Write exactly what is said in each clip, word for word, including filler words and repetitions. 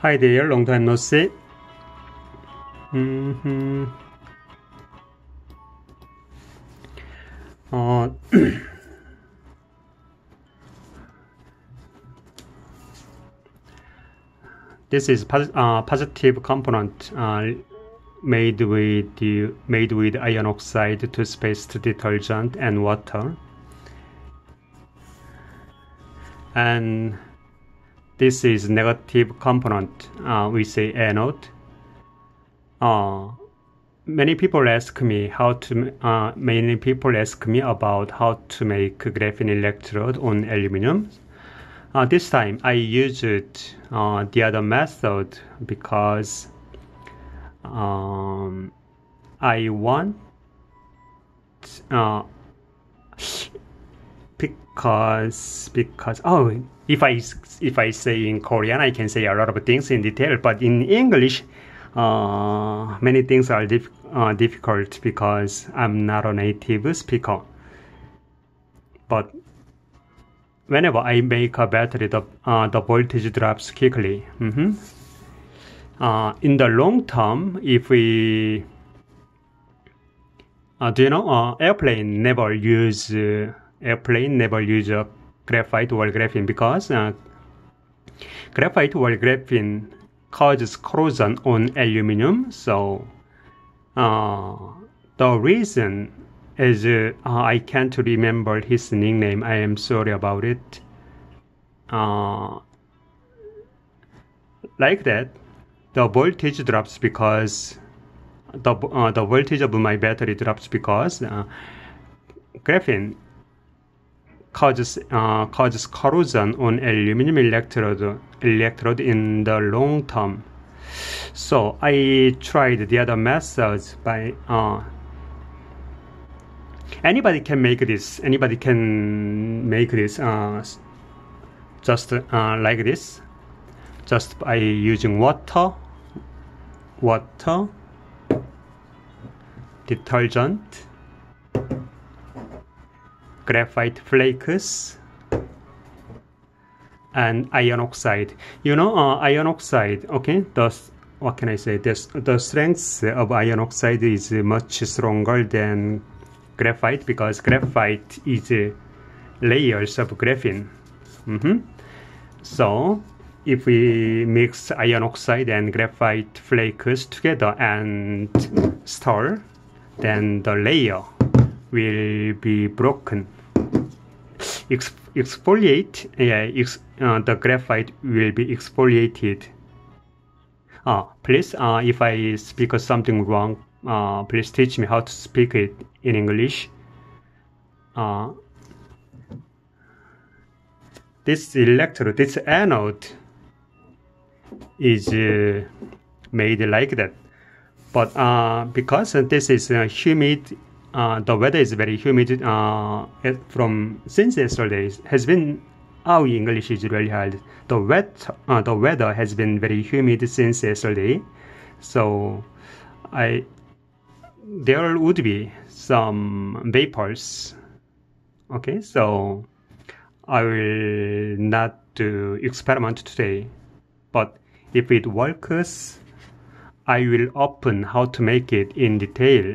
Hi there, long time no see. Mm-hmm. Uh, this is pos uh, positive component uh, made with the, made with iron oxide, toothpaste, detergent, and water. And this is negative component. Uh, we say anode. Uh, many people ask me how to. Uh, many people ask me about how to make graphene electrode on aluminum. Uh, this time I used uh, the other method because um, I want uh, because because oh if I if I say in Korean I can say a lot of things in detail, but in English uh, many things are dif uh, difficult because I'm not a native speaker. But whenever I make a battery, the uh, the voltage drops quickly. Mm-hmm. uh, in the long term, if we uh, do you know uh, airplane never use uh, airplane never use uh, graphite or graphene because uh, graphite or graphene causes corrosion on aluminum. So uh, the reason is uh, I can't remember his nickname. I am sorry about it. Uh, like that, the voltage drops because the uh, the voltage of my battery drops because uh, graphene causes uh, causes corrosion on aluminum electrode electrode in the long term. So I tried the other methods by uh, anybody can make this. Anybody can make this uh, just uh, like this, just by using water, water, detergent, graphite flakes, and iron oxide. You know, uh, iron oxide. Okay, the what can I say? This the strength of iron oxide is much stronger than graphite because graphite is uh, layers of graphene. Mm-hmm. So if we mix iron oxide and graphite flakes together and stir, then the layer will be broken. Ex exfoliate, yeah, ex uh, the graphite will be exfoliated. Uh, please, uh, if I speak something wrong, uh, please teach me how to speak it in English. Uh, this electrode, this anode is uh, made like that. But uh, because this is uh, humid, uh, the weather is very humid uh, from since yesterday has been. Our English is really hard. The wet, uh, the weather has been very humid since yesterday, so I there would be some vapors. Okay, so I will not do experiment today, but if it works, I will open how to make it in detail.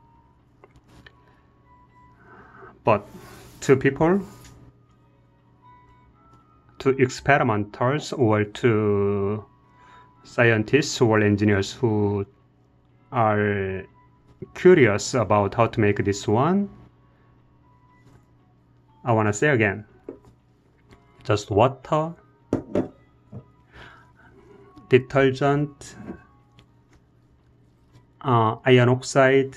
But to people, to experimenters or to scientists or engineers who are curious about how to make this one, I want to say again, just water, detergent, uh, iron oxide,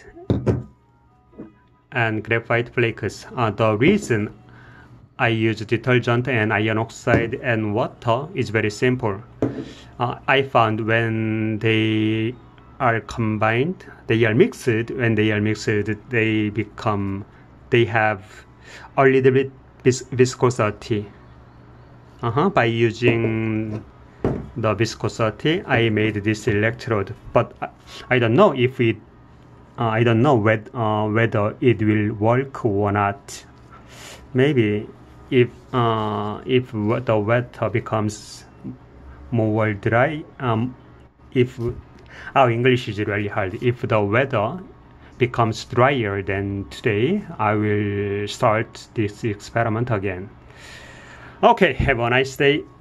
and graphite flakes. Uh, the reason I use detergent and iron oxide and water is very simple. Uh, I found when they are combined, they are mixed, when they are mixed, they become, they have a little bit vis viscosity. Uh-huh. By using the viscosity, I made this electrode, but I, I don't know if it, uh, I don't know whether, uh, whether it will work or not. Maybe if uh, if the water becomes more dry. Um, if our English is really hard. If the weather becomes drier than today, I will start this experiment again. Okay, have a nice day.